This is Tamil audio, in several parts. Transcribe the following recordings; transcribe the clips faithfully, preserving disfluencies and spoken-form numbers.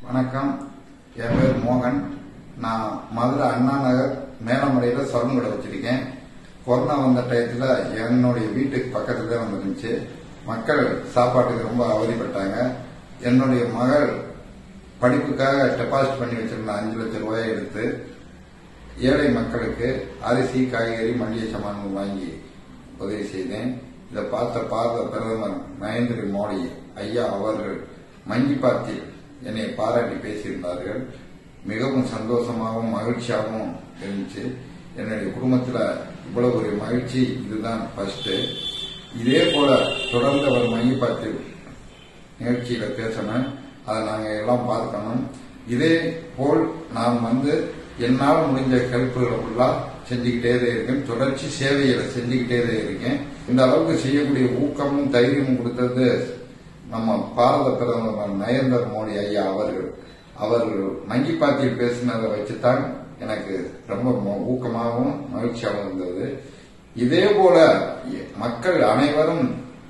வணக்கம், என் பேர் மோகன். நான் மதுரை அண்ணா நகர் மேலமடையில் சொர்ணம் கடை வச்சிருக்கேன். கொரோனா வந்த டயத்தில் என்னுடைய வீட்டுக்கு பக்கத்துல தான் வந்துருந்துச்சு. மக்கள் சாப்பாட்டுக்கு ரொம்ப அவதிப்பட்டாங்க. என்னுடைய மகள் படிப்புக்காக டெபாசிட் பண்ணி வச்சிருந்த அஞ்சு லட்சம் ரூபாயை எடுத்து ஏழை மக்களுக்கு அரிசி, காய்கறி, மளிகை சாமான்கள் வாங்கி உதவி செய்தேன். இதை பார்த்த பாரத பிரதமர் நரேந்திர மோடி ஐயா அவர்கள் மஞ்சிபாத்தில் என்னை பாராட்டி பேசியிருந்தார்கள். மிகவும் சந்தோஷமாகவும் மகிழ்ச்சியாகவும் இருந்துச்சு. என்னுடைய குடும்பத்தில் இவ்வளவு ஒரு மகிழ்ச்சி இதுதான் ஃபர்ஸ்ட். இதே போல தொடர்ந்து அவர் மஞ்சிபாத்தில் நிகழ்ச்சியில பேசணும். அதை நாங்கள் எல்லாம் பார்க்கணும். இதே போல் நான் வந்து என்னால் முடிஞ்ச ஹெல்ப்புகளை ஃபுல்லாக செஞ்சுக்கிட்டே தான் இருக்கேன். தொடர்ச்சி சேவைகளை செஞ்சுக்கிட்டே தான் இருக்கேன். இந்த அளவுக்கு செய்யக்கூடிய ஊக்கமும் தைரியமும் கொடுத்தது நம்ம பாரத பிரதமர் நரேந்திர மோடி ஐயா அவர்கள். அவர்கள் மஞ்சிபாத்தில் பேசினதை வச்சுதான் எனக்கு ரொம்ப ஊக்கமாகவும் மகிழ்ச்சியாகவும் இருந்தது. இதே போல மக்கள் அனைவரும்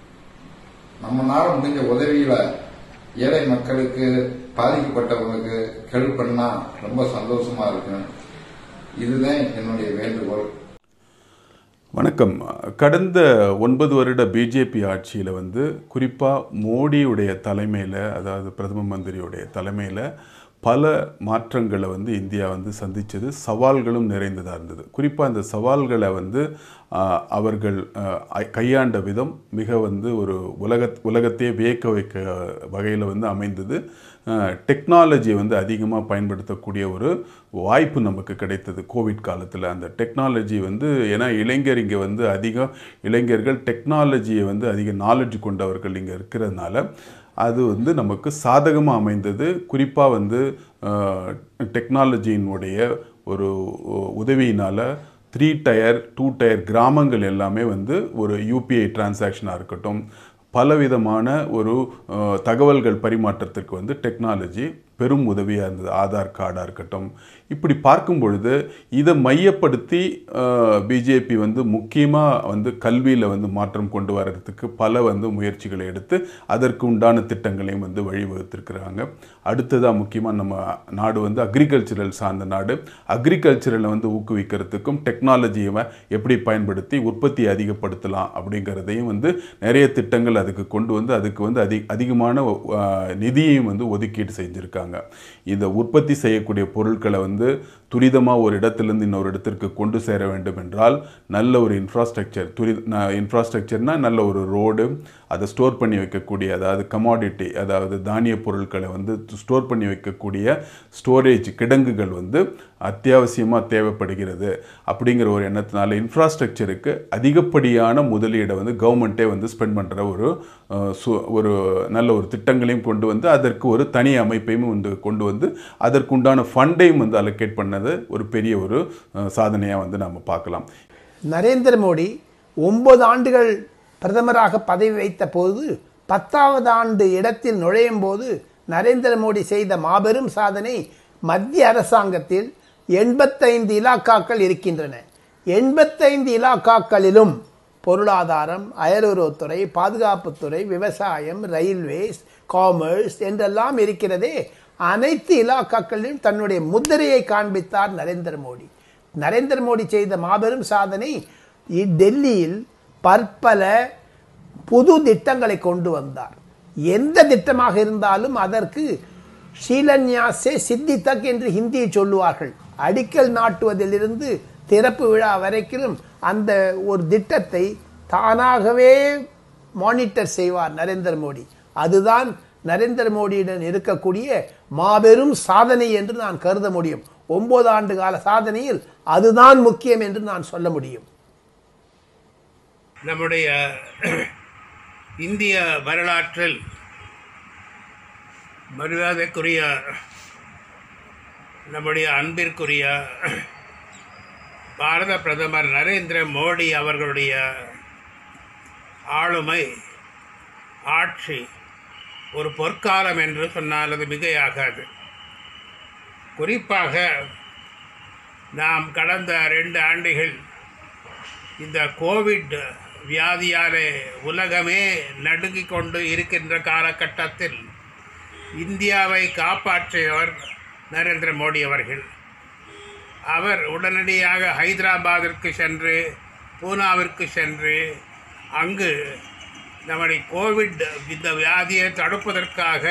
நம்மளால முடிஞ்ச உதவியில ஏழை மக்களுக்கு, பாதிக்கப்பட்டவங்களுக்கு ஹெல்ப் பண்ணா ரொம்ப சந்தோஷமா இருக்கும். இதுதான் என்னுடைய வேண்டுகோள். வணக்கம். கடந்த ஒன்பது வருட பிஜேபி ஆட்சியில் வந்து குறிப்பாக மோடியுடைய தலைமையில், அதாவது பிரதம மந்திரியுடைய தலைமையில் பல மாற்றங்களை வந்து இந்தியா வந்து சந்தித்தது. சவால்களும் நிறைந்ததாக இருந்தது. குறிப்பாக அந்த சவால்களை வந்து அவர்கள் கையாண்ட விதம் மிக வந்து ஒரு உலக உலகத்தையே வியக்க வைக்க வகையில் வந்து அமைந்தது. டெக்னாலஜியை வந்து அதிகமாக பயன்படுத்தக்கூடிய ஒரு வாய்ப்பு நமக்கு கிடைத்தது கோவிட் காலத்தில். அந்த டெக்னாலஜி வந்து ஏன்னா இளைஞர் இங்கே வந்து அதிகம் இளைஞர்கள் டெக்னாலஜியை வந்து அதிக நாலேஜ் கொண்டவர்கள் இங்கே இருக்கிறதுனால அது வந்து நமக்கு சாதகமாக அமைந்தது. குறிப்பாக வந்து டெக்னாலஜியினுடைய ஒரு உதவியினால் த்ரீ டயர் டூ டயர் கிராமங்கள் எல்லாமே வந்து ஒரு யூபிஐ டிரான்சாக்ஷனாக இருக்கட்டும், பலவிதமான ஒரு தகவல்கள் பரிமாற்றத்திற்கு வந்து டெக்னாலஜி பெரும் உதவியாக இருந்தது. ஆதார் கார்டாக இருக்கட்டும். இப்படி பார்க்கும் பொழுது இதை மையப்படுத்தி பிஜேபி வந்து முக்கியமாக வந்து கல்வியில் வந்து மாற்றம் கொண்டு வர்றதுக்கு பல வந்து முயற்சிகளை எடுத்து அதற்கு உண்டான திட்டங்களையும் வந்து வழிவகுத்திருக்கிறாங்க. அடுத்ததாக முக்கியமாக நம்ம நாடு வந்து அக்ரிகல்ச்சரல் சார்ந்த நாடு. அக்ரிகல்ச்சரலை வந்து ஊக்குவிக்கிறதுக்கும் டெக்னாலஜியை எப்படி பயன்படுத்தி உற்பத்தியை அதிகப்படுத்தலாம் அப்படிங்கிறதையும் வந்து நிறைய திட்டங்கள் அதுக்கு கொண்டு வந்து அதுக்கு வந்து அதிக அதிகமான நிதியையும் வந்து ஒதுக்கீடு செஞ்சுருக்காங்க. இந்த உற்பத்தி செய்யக்கூடிய பொருட்களை வந்து துரிதமாக ஒரு இடத்திலிருந்து இன்னொரு இடத்திற்கு கொண்டு சேர வேண்டும் என்றால் நல்ல ஒரு இன்ஃப்ராஸ்ட்ரக்சர், துரி இன்ஃப்ராஸ்ட்ரக்சர்னா நல்ல ஒரு ரோடு, அதை ஸ்டோர் பண்ணி வைக்கக்கூடிய, அதாவது கமாடிட்டி, அதாவது தானிய பொருட்களை வந்து ஸ்டோர் பண்ணி வைக்கக்கூடிய ஸ்டோரேஜ் கிடங்குகள் வந்து அத்தியாவசியமாக தேவைப்படுகிறது. அப்படிங்கிற ஒரு எண்ணத்தினால இன்ஃப்ராஸ்ட்ரக்சருக்கு அதிகப்படியான முதலீடை வந்து கவர்மெண்ட்டே வந்து ஸ்பெண்ட் பண்ணுற ஒரு ஒரு நல்ல ஒரு திட்டங்களையும் கொண்டு வந்து அதற்கு ஒரு தனி அமைப்பையும் வந்து கொண்டு வந்து அதற்குண்டான ஃபண்டையும் வந்து அலோகேட் பண்ணது ஒரு பெரிய ஒரு சாதனையாக வந்து நம்ம பார்க்கலாம். நரேந்திர மோடி ஒன்பது ஆண்டுகள் பிரதமராக பதவி வைத்த போது பத்தாவது ஆண்டு இடத்தில் நுழையும் போது நரேந்திர மோடி செய்த மாபெரும் சாதனை, மத்திய அரசாங்கத்தில் எண்பத்தைந்து இலாக்காக்கள் இருக்கின்றன. எண்பத்தைந்து இலாக்காக்களிலும் பொருளாதாரம், அயலுறவுத்துறை, பாதுகாப்புத்துறை, விவசாயம், ரயில்வேஸ், காமர்ஸ் என்றெல்லாம் இருக்கிறதே. அனைத்து இலாக்காக்களிலும் தன்னுடைய முத்திரையை காண்பித்தார் நரேந்திர மோடி. நரேந்திர மோடி செய்த மாபெரும் சாதனை, டெல்லியில் பற்பல புது திட்டங்களை கொண்டு வந்தார். எந்த திட்டமாக இருந்தாலும் அதற்கு ஷீலன்யாசே சித்திதக் என்று ஹிந்தியில் சொல்லுவார்கள். அடிக்கல் நாட்டுவதிலிருந்து திறப்பு விழா வரைக்கும் அந்த ஒரு திட்டத்தை தானாகவே மானிட்டர் செய்வார் நரேந்திர மோடி. அதுதான் நரேந்திர மோடியுடன் இருக்கக்கூடிய மாபெரும் சாதனை என்று நான் கருத முடியும். ஒன்பது ஆண்டு கால சாதனையில் அதுதான் முக்கியம் என்று நான் சொல்ல முடியும். நம்முடைய இந்திய வரலாற்றில் மரியாதைக்குரிய நம்முடைய அன்பிற்குரிய பாரத பிரதமர் நரேந்திர மோடி அவர்களுடைய ஆளுமை, ஆட்சி ஒரு பொற்காலம் என்று சொன்னால் அது மிகையாகாது. குறிப்பாக நாம் கடந்த ரெண்டு ஆண்டுகள் இந்த கோவிட் வியாதியாலே உலகமே நடுங்கிக் கொண்டு இருக்கின்ற காலகட்டத்தில் இந்தியாவை காப்பாற்றியவர் நரேந்திர மோடி அவர்கள். அவர் உடனடியாக ஹைதராபாத்திற்கு சென்று பூனாவிற்கு சென்று அங்கு நம்முடைய கோவிட் இந்த வியாதியை தடுப்பதற்காக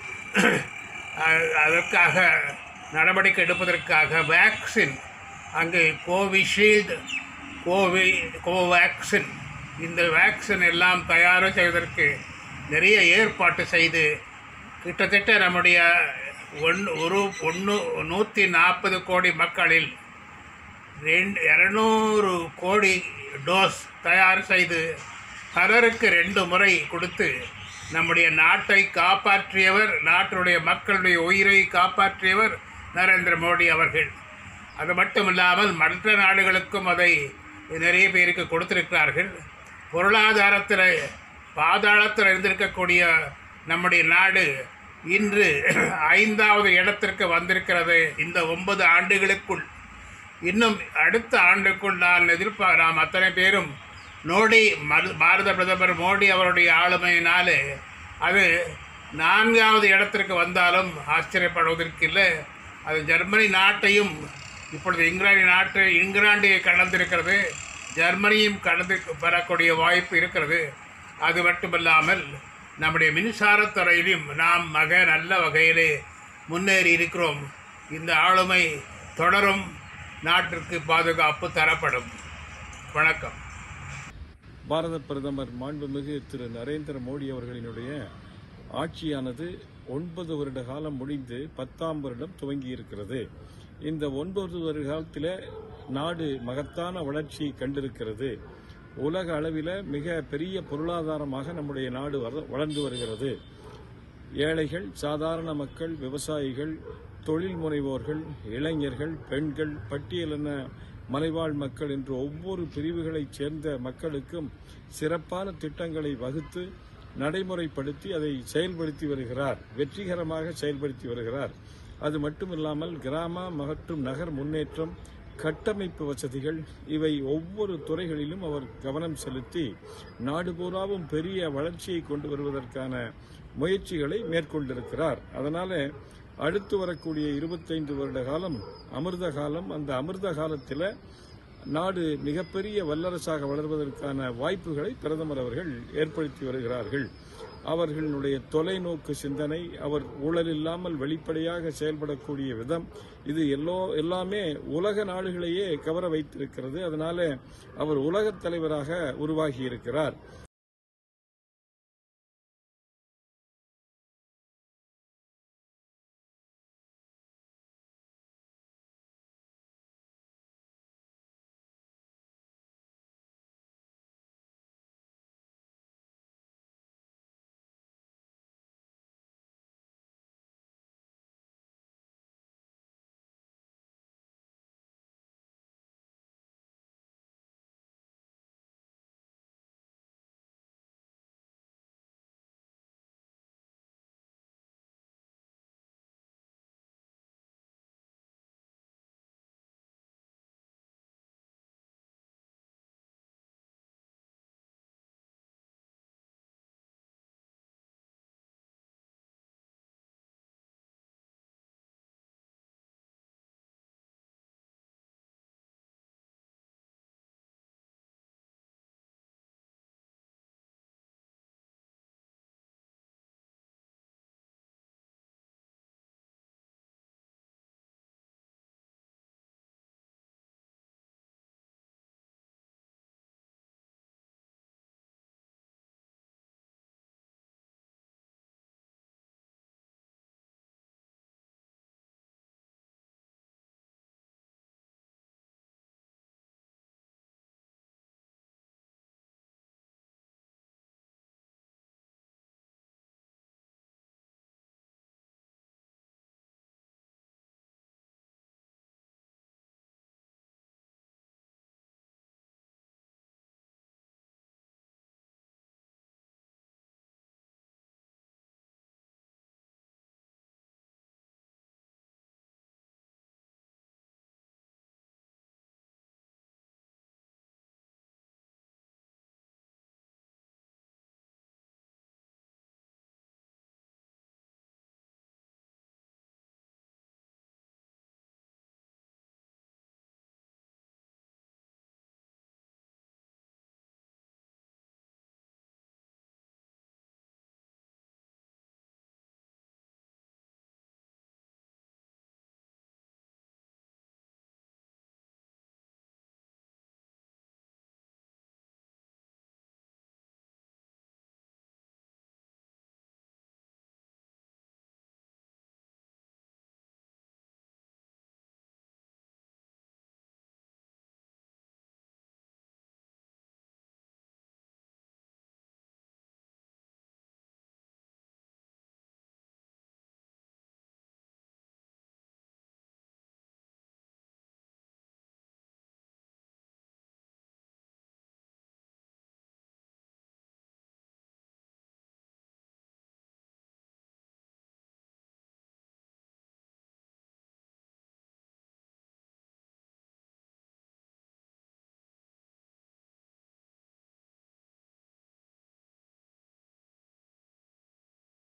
அதற்காக நடவடிக்கை எடுப்பதற்காக வேக்சின் அங்கு கோவிஷீல்டு கோவி கோவேக்சின் இந்த வேக்சின் எல்லாம் தயார் செய்வதற்கு நிறைய ஏற்பாடு செய்து கிட்டத்தட்ட நம்முடைய ஒன் ஒரு ஒன்று நூற்றி நாற்பது கோடி மக்களில் ரெண்டு இரநூறு கோடி டோஸ் தயார் செய்து பலருக்கு ரெண்டு முறை கொடுத்து நம்முடைய நாட்டை காப்பாற்றியவர், நாட்டுடைய மக்களுடைய உயிரை காப்பாற்றியவர் நரேந்திர மோடி அவர்கள். அது மட்டும் இல்லாமல் மற்ற நாடுகளுக்கும் அதை நிறைய பேருக்கு கொடுத்திருக்கிறார்கள். பொருளாதாரத்தில் பாதாளத்தில் இருந்திருக்கக்கூடிய நம்முடைய நாடு இன்று ஐந்தாவது இடத்திற்கு வந்திருக்கிறது. இந்த ஒன்பது ஆண்டுகளுக்குள் இன்னும் அடுத்த ஆண்டுக்குள் நான் எதிர்பார் நாம் அத்தனை பேரும் மோடி பாரத பிரதமர் மோடி அவருடைய ஆளுமையினாலே அது நான்காவது இடத்திற்கு வந்தாலும் ஆச்சரியப்படுவதற்கு இல்லை. அது ஜெர்மனி நாட்டையும் இப்பொழுது இங்கிலாந்து நாட்டை இங்கிலாந்தை கடந்திருக்கிறது, ஜெர்மனியும் கடந்து பெறக்கூடிய வாய்ப்பு இருக்கிறது. அது மட்டுமல்லாமல் நம்முடைய மின்சாரத்துறையிலும் நாம் மக நல்ல வகையிலே முன்னேறி இருக்கிறோம். இந்த ஆளுமை தொடரும், நாட்டிற்கு பாதுகாப்பு தரப்படும். வணக்கம். பாரத பிரதமர் மாண்புமிகு திரு நரேந்திர மோடி அவர்களினுடைய ஆட்சியானது ஒன்பது வருட காலம் முடிந்து பத்தாம் வருடம் துவங்கி இருக்கிறது. இந்த ஒன்பது வருட காலத்தில் நாடு மகத்தான வளர்ச்சி கண்டிருக்கிறது. உலக அளவில் மிக பெரிய பொருளாதாரமாக நம்முடைய நாடு வளர்ந்து வருகிறது. ஏழைகள், சாதாரண மக்கள், விவசாயிகள், தொழில் முனைவோர்கள், இளைஞர்கள், பெண்கள், பட்டியலின மலைவாழ் மக்கள் என்று ஒவ்வொரு பிரிவுகளைச் சேர்ந்த மக்களுக்கும் சிறப்பான திட்டங்களை வகுத்து நடைமுறைப்படுத்தி அதை செயல்படுத்தி வருகிறார், வெற்றிகரமாக செயல்படுத்தி வருகிறார். அது மட்டுமில்லாமல் கிராம மற்றும் நகர் முன்னேற்றம், கட்டமைப்பு வசதிகள் இவை ஒவ்வொரு துறைகளிலும் அவர் கவனம் செலுத்தி நாடு பூராவும் பெரிய வளர்ச்சியை கொண்டு வருவதற்கான முயற்சிகளை மேற்கொண்டிருக்கிறார். அதனால அடுத்து வரக்கூடிய இருபத்தைந்து வருட காலம் அமிர்த காலம். அந்த அமிர்த காலத்தில் நாடு மிகப்பெரிய வல்லரசாக வளர்வதற்கான வாய்ப்புகளை பிரதமர் அவர்கள் ஏற்படுத்தி வருகிறார்கள். அவர்களுடைய தொலைநோக்கு சிந்தனை, அவர் ஊழல் இல்லாமல் வெளிப்படையாக செயல்படக்கூடிய விதம், இது எல்லோ எல்லாமே உலக நாடுகளையே கவர வைத்திருக்கிறது. அதனால அவர் உலகத் தலைவராக உருவாகி இருக்கிறார்.